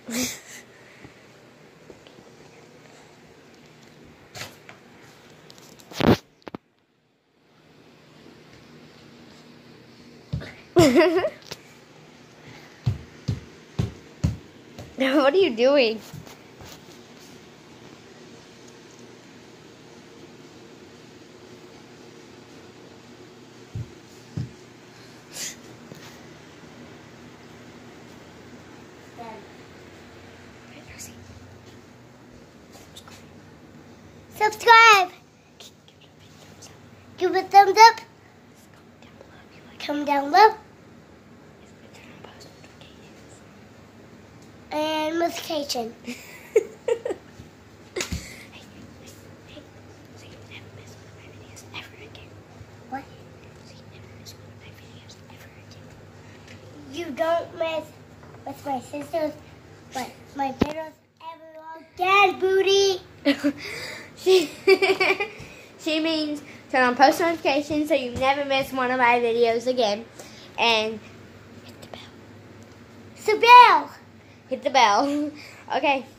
What are you doing? Subscribe. Give a thumbs up. Comment down below. And notification. What? You don't mess with my sisters, but my videos ever again, booty. She means turn on post notifications so you never miss one of my videos again. And hit the bell. So bell. Hit the bell. Okay.